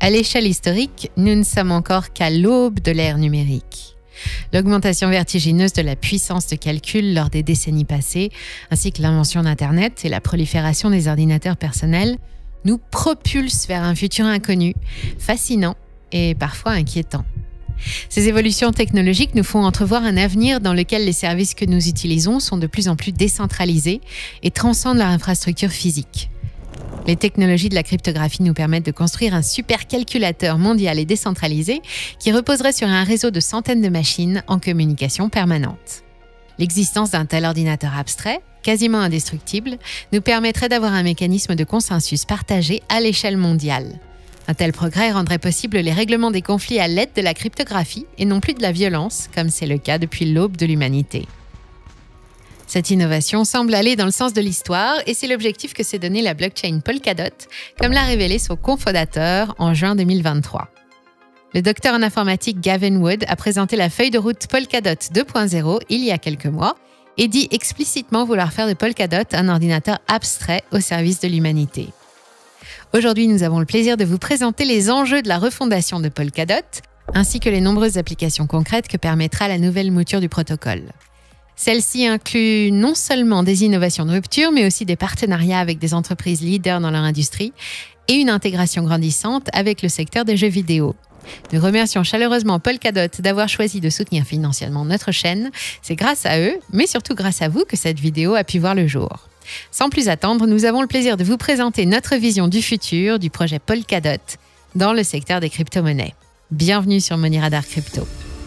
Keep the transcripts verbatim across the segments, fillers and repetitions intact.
À l'échelle historique, nous ne sommes encore qu'à l'aube de l'ère numérique. L'augmentation vertigineuse de la puissance de calcul lors des décennies passées, ainsi que l'invention d'Internet et la prolifération des ordinateurs personnels, nous propulsent vers un futur inconnu, fascinant et parfois inquiétant. Ces évolutions technologiques nous font entrevoir un avenir dans lequel les services que nous utilisons sont de plus en plus décentralisés et transcendent leur infrastructure physique. Les technologies de la cryptographie nous permettent de construire un supercalculateur mondial et décentralisé qui reposerait sur un réseau de centaines de machines en communication permanente. L'existence d'un tel ordinateur abstrait, quasiment indestructible, nous permettrait d'avoir un mécanisme de consensus partagé à l'échelle mondiale. Un tel progrès rendrait possible les règlements des conflits à l'aide de la cryptographie et non plus de la violence, comme c'est le cas depuis l'aube de l'humanité. Cette innovation semble aller dans le sens de l'histoire et c'est l'objectif que s'est donné la blockchain Polkadot, comme l'a révélé son cofondateur en juin deux mille vingt-trois. Le docteur en informatique Gavin Wood a présenté la feuille de route Polkadot deux point zéro il y a quelques mois et dit explicitement vouloir faire de Polkadot un ordinateur abstrait au service de l'humanité. Aujourd'hui, nous avons le plaisir de vous présenter les enjeux de la refondation de Polkadot, ainsi que les nombreuses applications concrètes que permettra la nouvelle mouture du protocole. Celle-ci inclut non seulement des innovations de rupture, mais aussi des partenariats avec des entreprises leaders dans leur industrie et une intégration grandissante avec le secteur des jeux vidéo. Nous remercions chaleureusement Polkadot d'avoir choisi de soutenir financièrement notre chaîne. C'est grâce à eux, mais surtout grâce à vous, que cette vidéo a pu voir le jour. Sans plus attendre, nous avons le plaisir de vous présenter notre vision du futur du projet Polkadot dans le secteur des crypto-monnaies. Bienvenue sur Money Radar Crypto.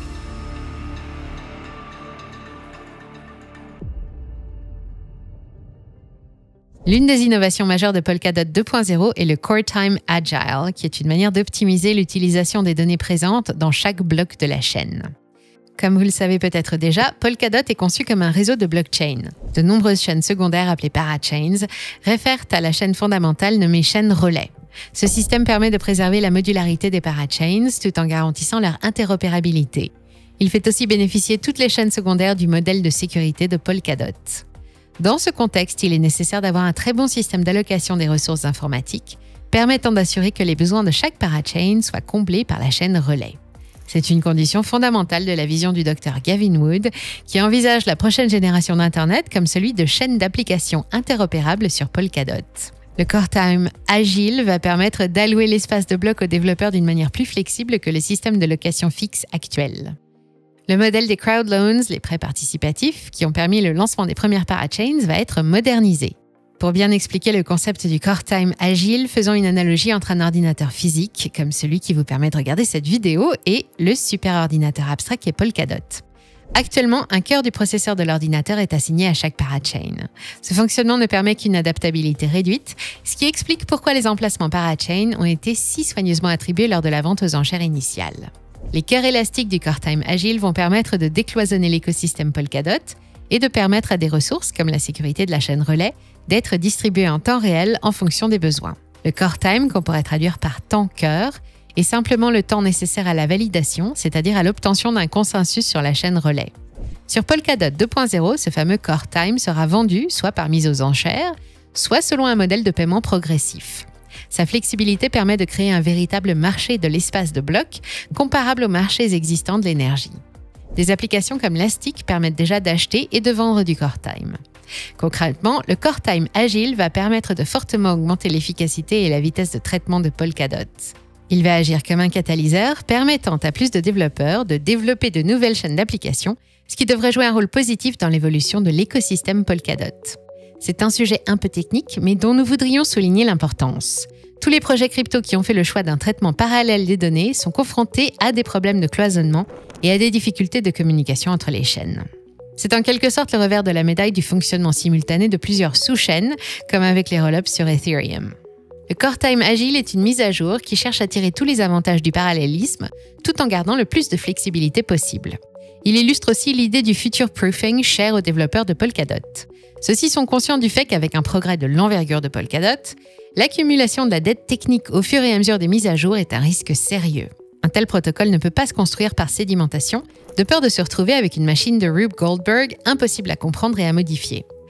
L'une des innovations majeures de Polkadot deux point zéro est le Core Time Agile, qui est une manière d'optimiser l'utilisation des données présentes dans chaque bloc de la chaîne. Comme vous le savez peut-être déjà, Polkadot est conçu comme un réseau de blockchain. De nombreuses chaînes secondaires appelées parachains réfèrent à la chaîne fondamentale nommée chaîne relais. Ce système permet de préserver la modularité des parachains tout en garantissant leur interopérabilité. Il fait aussi bénéficier toutes les chaînes secondaires du modèle de sécurité de Polkadot. Dans ce contexte, il est nécessaire d'avoir un très bon système d'allocation des ressources informatiques, permettant d'assurer que les besoins de chaque parachain soient comblés par la chaîne relais. C'est une condition fondamentale de la vision du docteur Gavin Wood, qui envisage la prochaine génération d'Internet comme celui de chaînes d'applications interopérables sur Polkadot. Le Core Time Agile va permettre d'allouer l'espace de bloc aux développeurs d'une manière plus flexible que le système de location fixe actuel. Le modèle des crowd loans, les prêts participatifs, qui ont permis le lancement des premières parachains, va être modernisé. Pour bien expliquer le concept du Core Time Agile, faisons une analogie entre un ordinateur physique, comme celui qui vous permet de regarder cette vidéo, et le superordinateur abstrait qui est Polkadot. Actuellement, un cœur du processeur de l'ordinateur est assigné à chaque parachain. Ce fonctionnement ne permet qu'une adaptabilité réduite, ce qui explique pourquoi les emplacements parachain ont été si soigneusement attribués lors de la vente aux enchères initiales. Les cœurs élastiques du Core Time Agile vont permettre de décloisonner l'écosystème Polkadot et de permettre à des ressources, comme la sécurité de la chaîne relais, d'être distribuées en temps réel en fonction des besoins. Le Core Time, qu'on pourrait traduire par temps cœur, est simplement le temps nécessaire à la validation, c'est-à-dire à l'obtention d'un consensus sur la chaîne relais. Sur Polkadot deux point zéro, ce fameux Core Time sera vendu soit par mise aux enchères, soit selon un modèle de paiement progressif. Sa flexibilité permet de créer un véritable marché de l'espace de bloc, comparable aux marchés existants de l'énergie. Des applications comme Lastic permettent déjà d'acheter et de vendre du Core Time. Concrètement, le Core Time Agile va permettre de fortement augmenter l'efficacité et la vitesse de traitement de Polkadot. Il va agir comme un catalyseur, permettant à plus de développeurs de développer de nouvelles chaînes d'applications, ce qui devrait jouer un rôle positif dans l'évolution de l'écosystème Polkadot. C'est un sujet un peu technique, mais dont nous voudrions souligner l'importance. Tous les projets crypto qui ont fait le choix d'un traitement parallèle des données sont confrontés à des problèmes de cloisonnement et à des difficultés de communication entre les chaînes. C'est en quelque sorte le revers de la médaille du fonctionnement simultané de plusieurs sous-chaînes, comme avec les roll-ups sur Ethereum. Le Core Time Agile est une mise à jour qui cherche à tirer tous les avantages du parallélisme, tout en gardant le plus de flexibilité possible. Il illustre aussi l'idée du future proofing chère aux développeurs de Polkadot. Ceux-ci sont conscients du fait qu'avec un progrès de l'envergure de Polkadot, l'accumulation de la dette technique au fur et à mesure des mises à jour est un risque sérieux. Un tel protocole ne peut pas se construire par sédimentation, de peur de se retrouver avec une machine de Rube Goldberg impossible à comprendre et à modifier.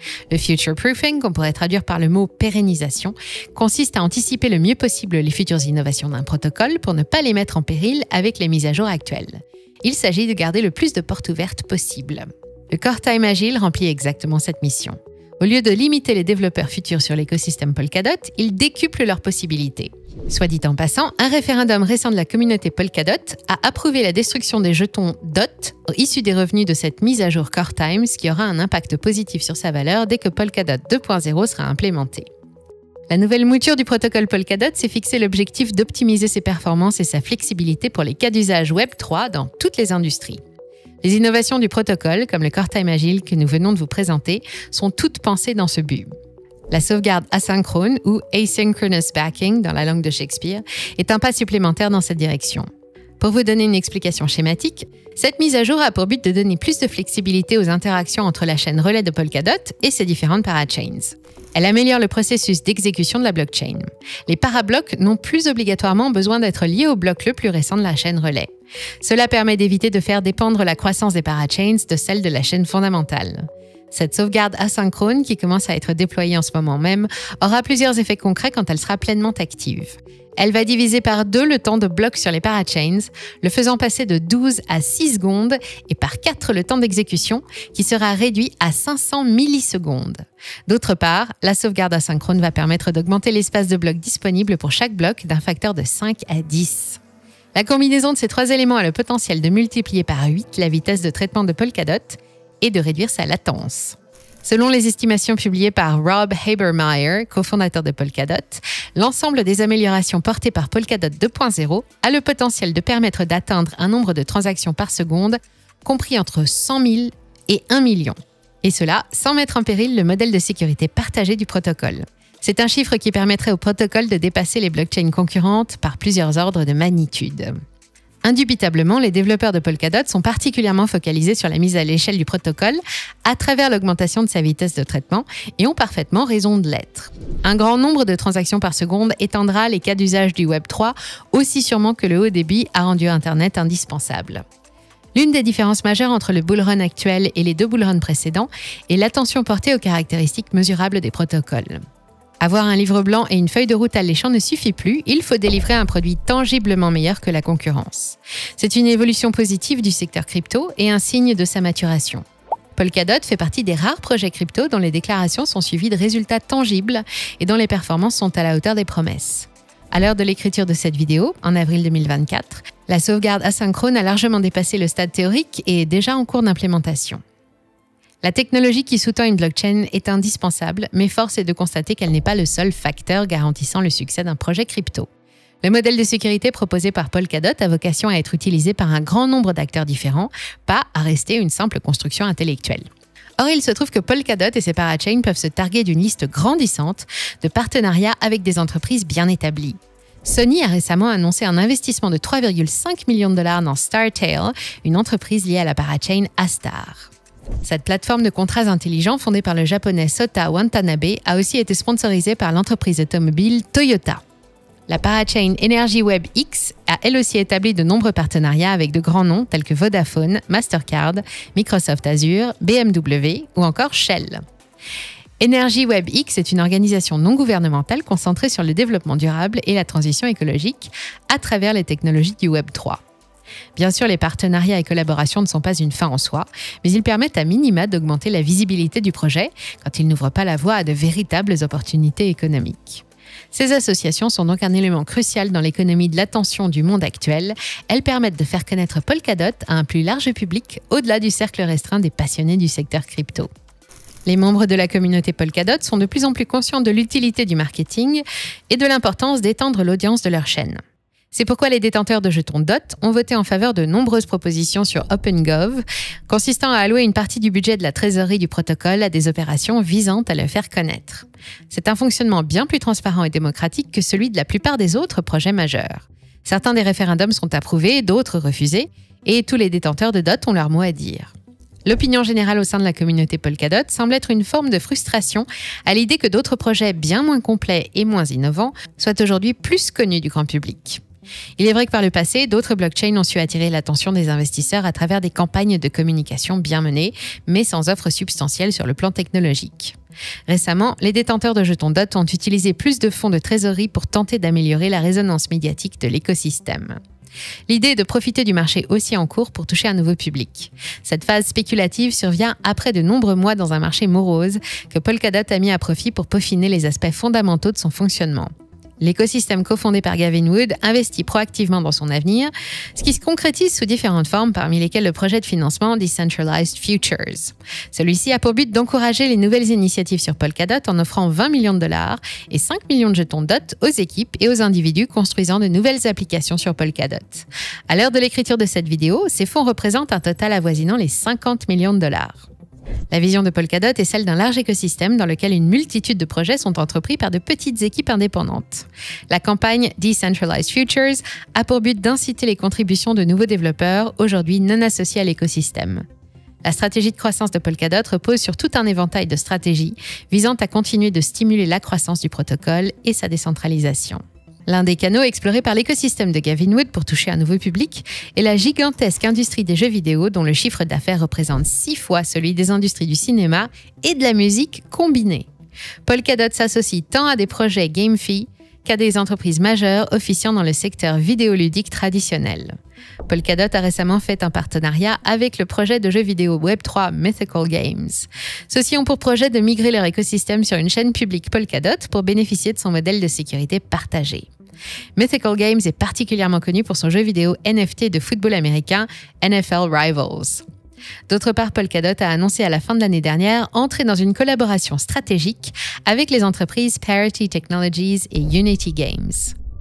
Le future proofing, qu'on pourrait traduire par le mot pérennisation, consiste à anticiper le mieux possible les futures innovations d'un protocole pour ne pas les mettre en péril avec les mises à jour actuelles. Il s'agit de garder le plus de portes ouvertes possible. Le Core Time Agile remplit exactement cette mission. Au lieu de limiter les développeurs futurs sur l'écosystème Polkadot, il décuple leurs possibilités. Soit dit en passant, un référendum récent de la communauté Polkadot a approuvé la destruction des jetons D O T issus des revenus de cette mise à jour Core Time, ce qui aura un impact positif sur sa valeur dès que Polkadot deux point zéro sera implémenté. La nouvelle mouture du protocole Polkadot s'est fixé l'objectif d'optimiser ses performances et sa flexibilité pour les cas d'usage Web trois dans toutes les industries. Les innovations du protocole, comme le Core Time Agile que nous venons de vous présenter, sont toutes pensées dans ce but. La sauvegarde asynchrone, ou asynchronous backing dans la langue de Shakespeare, est un pas supplémentaire dans cette direction. Pour vous donner une explication schématique, cette mise à jour a pour but de donner plus de flexibilité aux interactions entre la chaîne relais de Polkadot et ses différentes parachains. Elle améliore le processus d'exécution de la blockchain. Les parablocs n'ont plus obligatoirement besoin d'être liés au bloc le plus récent de la chaîne relais. Cela permet d'éviter de faire dépendre la croissance des parachains de celle de la chaîne fondamentale. Cette sauvegarde asynchrone, qui commence à être déployée en ce moment même, aura plusieurs effets concrets quand elle sera pleinement active. Elle va diviser par deux le temps de bloc sur les parachains, le faisant passer de douze à six secondes, et par quatre le temps d'exécution, qui sera réduit à cinq cents millisecondes. D'autre part, la sauvegarde asynchrone va permettre d'augmenter l'espace de bloc disponible pour chaque bloc d'un facteur de cinq à dix. La combinaison de ces trois éléments a le potentiel de multiplier par huit la vitesse de traitement de Polkadot et de réduire sa latence. Selon les estimations publiées par Rob Habermeyer, cofondateur de Polkadot, l'ensemble des améliorations portées par Polkadot deux point zéro a le potentiel de permettre d'atteindre un nombre de transactions par seconde compris entre cent mille et un million. Et cela sans mettre en péril le modèle de sécurité partagé du protocole. C'est un chiffre qui permettrait au protocole de dépasser les blockchains concurrentes par plusieurs ordres de magnitude. Indubitablement, les développeurs de Polkadot sont particulièrement focalisés sur la mise à l'échelle du protocole à travers l'augmentation de sa vitesse de traitement et ont parfaitement raison de l'être. Un grand nombre de transactions par seconde étendra les cas d'usage du Web trois aussi sûrement que le haut débit a rendu Internet indispensable. L'une des différences majeures entre le bull run actuel et les deux bull runs précédents est l'attention portée aux caractéristiques mesurables des protocoles. Avoir un livre blanc et une feuille de route alléchant ne suffit plus, il faut délivrer un produit tangiblement meilleur que la concurrence. C'est une évolution positive du secteur crypto et un signe de sa maturation. Polkadot fait partie des rares projets crypto dont les déclarations sont suivies de résultats tangibles et dont les performances sont à la hauteur des promesses. À l'heure de l'écriture de cette vidéo, en avril deux mille vingt-quatre, la sauvegarde asynchrone a largement dépassé le stade théorique et est déjà en cours d'implémentation. La technologie qui sous-tend une blockchain est indispensable, mais force est de constater qu'elle n'est pas le seul facteur garantissant le succès d'un projet crypto. Le modèle de sécurité proposé par Polkadot a vocation à être utilisé par un grand nombre d'acteurs différents, pas à rester une simple construction intellectuelle. Or, il se trouve que Polkadot et ses parachains peuvent se targuer d'une liste grandissante de partenariats avec des entreprises bien établies. Sony a récemment annoncé un investissement de trois virgule cinq millions de dollars dans StarTale, une entreprise liée à la parachain Astar. Cette plateforme de contrats intelligents fondée par le japonais Sota Watanabe a aussi été sponsorisée par l'entreprise automobile Toyota. La parachain EnergyWeb X a elle aussi établi de nombreux partenariats avec de grands noms tels que Vodafone, Mastercard, Microsoft Azure, B M W ou encore Shell. EnergyWeb X est une organisation non gouvernementale concentrée sur le développement durable et la transition écologique à travers les technologies du Web trois. Bien sûr, les partenariats et collaborations ne sont pas une fin en soi, mais ils permettent à minima d'augmenter la visibilité du projet quand ils n'ouvrent pas la voie à de véritables opportunités économiques. Ces associations sont donc un élément crucial dans l'économie de l'attention du monde actuel. Elles permettent de faire connaître Polkadot à un plus large public, au-delà du cercle restreint des passionnés du secteur crypto. Les membres de la communauté Polkadot sont de plus en plus conscients de l'utilité du marketing et de l'importance d'étendre l'audience de leur chaîne. C'est pourquoi les détenteurs de jetons D O T ont voté en faveur de nombreuses propositions sur OpenGov, consistant à allouer une partie du budget de la trésorerie du protocole à des opérations visant à le faire connaître. C'est un fonctionnement bien plus transparent et démocratique que celui de la plupart des autres projets majeurs. Certains des référendums sont approuvés, d'autres refusés, et tous les détenteurs de D O T ont leur mot à dire. L'opinion générale au sein de la communauté Polkadot semble être une forme de frustration à l'idée que d'autres projets bien moins complets et moins innovants soient aujourd'hui plus connus du grand public. Il est vrai que par le passé, d'autres blockchains ont su attirer l'attention des investisseurs à travers des campagnes de communication bien menées, mais sans offre substantielle sur le plan technologique. Récemment, les détenteurs de jetons D O T ont utilisé plus de fonds de trésorerie pour tenter d'améliorer la résonance médiatique de l'écosystème. L'idée est de profiter du marché aussi en cours pour toucher un nouveau public. Cette phase spéculative survient après de nombreux mois dans un marché morose que Polkadot a mis à profit pour peaufiner les aspects fondamentaux de son fonctionnement. L'écosystème cofondé par Gavin Wood investit proactivement dans son avenir, ce qui se concrétise sous différentes formes, parmi lesquelles le projet de financement Decentralized Futures. Celui-ci a pour but d'encourager les nouvelles initiatives sur Polkadot en offrant vingt millions de dollars et cinq millions de jetons D O T aux équipes et aux individus construisant de nouvelles applications sur Polkadot. À l'heure de l'écriture de cette vidéo, ces fonds représentent un total avoisinant les cinquante millions de dollars. La vision de Polkadot est celle d'un large écosystème dans lequel une multitude de projets sont entrepris par de petites équipes indépendantes. La campagne Decentralized Futures a pour but d'inciter les contributions de nouveaux développeurs, aujourd'hui non associés à l'écosystème. La stratégie de croissance de Polkadot repose sur tout un éventail de stratégies visant à continuer de stimuler la croissance du protocole et sa décentralisation. L'un des canaux explorés par l'écosystème de Gavin Wood pour toucher un nouveau public est la gigantesque industrie des jeux vidéo dont le chiffre d'affaires représente six fois celui des industries du cinéma et de la musique combinées. Polkadot s'associe tant à des projets GameFi qu'à des entreprises majeures officiant dans le secteur vidéoludique traditionnel. Polkadot a récemment fait un partenariat avec le projet de jeux vidéo web trois Mythical Games. Ceux-ci ont pour projet de migrer leur écosystème sur une chaîne publique Polkadot pour bénéficier de son modèle de sécurité partagé. Mythical Games est particulièrement connu pour son jeu vidéo N F T de football américain N F L Rivals. D'autre part, Polkadot a annoncé à la fin de l'année dernière entrer dans une collaboration stratégique avec les entreprises Parity Technologies et Unity Games.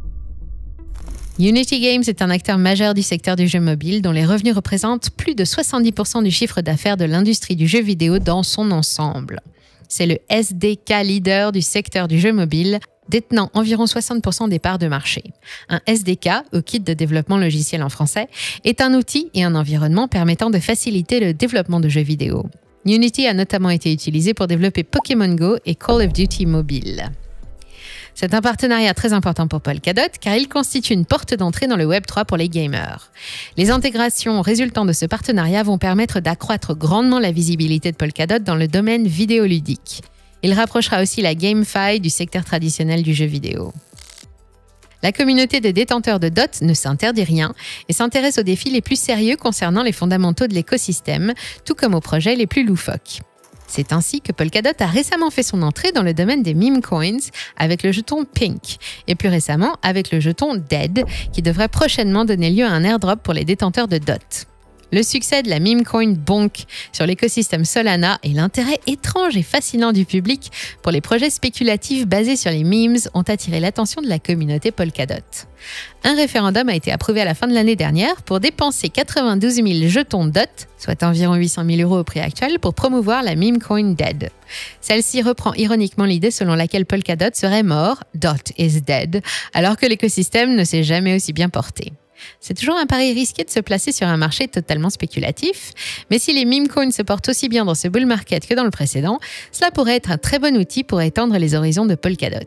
Unity Games est un acteur majeur du secteur du jeu mobile dont les revenus représentent plus de soixante-dix pour cent du chiffre d'affaires de l'industrie du jeu vidéo dans son ensemble. C'est le S D K leader du secteur du jeu mobile, détenant environ soixante pour cent des parts de marché. Un S D K, ou kit de développement logiciel en français, est un outil et un environnement permettant de faciliter le développement de jeux vidéo. Unity a notamment été utilisé pour développer Pokémon Go et Call of Duty Mobile. C'est un partenariat très important pour Polkadot car il constitue une porte d'entrée dans le web trois pour les gamers. Les intégrations résultant de ce partenariat vont permettre d'accroître grandement la visibilité de Polkadot dans le domaine vidéoludique. Il rapprochera aussi la GameFi du secteur traditionnel du jeu vidéo. La communauté des détenteurs de D O T ne s'interdit rien et s'intéresse aux défis les plus sérieux concernant les fondamentaux de l'écosystème, tout comme aux projets les plus loufoques. C'est ainsi que Polkadot a récemment fait son entrée dans le domaine des meme coins avec le jeton Pink et plus récemment avec le jeton Dead qui devrait prochainement donner lieu à un airdrop pour les détenteurs de D O T. Le succès de la meme coin Bonk sur l'écosystème Solana et l'intérêt étrange et fascinant du public pour les projets spéculatifs basés sur les memes ont attiré l'attention de la communauté Polkadot. Un référendum a été approuvé à la fin de l'année dernière pour dépenser quatre-vingt-douze mille jetons D O T, soit environ huit cent mille euros au prix actuel, pour promouvoir la meme coin Dead. Celle-ci reprend ironiquement l'idée selon laquelle Polkadot serait mort, D O T is dead, alors que l'écosystème ne s'est jamais aussi bien porté. C'est toujours un pari risqué de se placer sur un marché totalement spéculatif, mais si les meme coins se portent aussi bien dans ce bull market que dans le précédent, cela pourrait être un très bon outil pour étendre les horizons de Polkadot.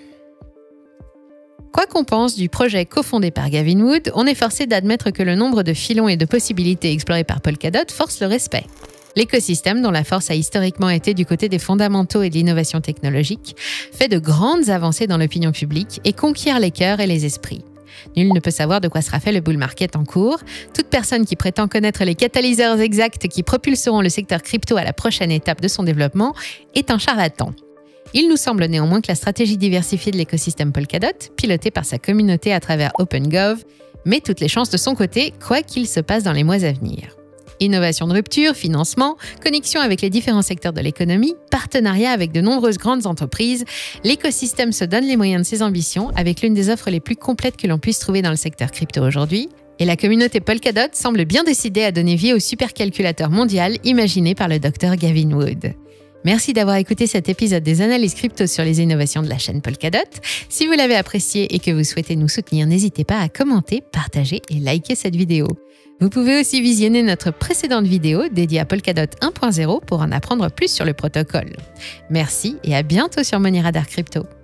Quoi qu'on pense du projet cofondé par Gavin Wood, on est forcé d'admettre que le nombre de filons et de possibilités explorées par Polkadot force le respect. L'écosystème, dont la force a historiquement été du côté des fondamentaux et de l'innovation technologique, fait de grandes avancées dans l'opinion publique et conquiert les cœurs et les esprits. Nul ne peut savoir de quoi sera fait le bull market en cours. Toute personne qui prétend connaître les catalyseurs exacts qui propulseront le secteur crypto à la prochaine étape de son développement est un charlatan. Il nous semble néanmoins que la stratégie diversifiée de l'écosystème Polkadot, pilotée par sa communauté à travers OpenGov, met toutes les chances de son côté, quoi qu'il se passe dans les mois à venir. Innovation de rupture, financement, connexion avec les différents secteurs de l'économie, partenariat avec de nombreuses grandes entreprises, l'écosystème se donne les moyens de ses ambitions avec l'une des offres les plus complètes que l'on puisse trouver dans le secteur crypto aujourd'hui. Et la communauté Polkadot semble bien décidée à donner vie au supercalculateur mondial imaginé par le docteur Gavin Wood. Merci d'avoir écouté cet épisode des analyses crypto sur les innovations de la chaîne Polkadot. Si vous l'avez apprécié et que vous souhaitez nous soutenir, n'hésitez pas à commenter, partager et liker cette vidéo. Vous pouvez aussi visionner notre précédente vidéo dédiée à Polkadot un point zéro pour en apprendre plus sur le protocole. Merci et à bientôt sur Money Radar Crypto.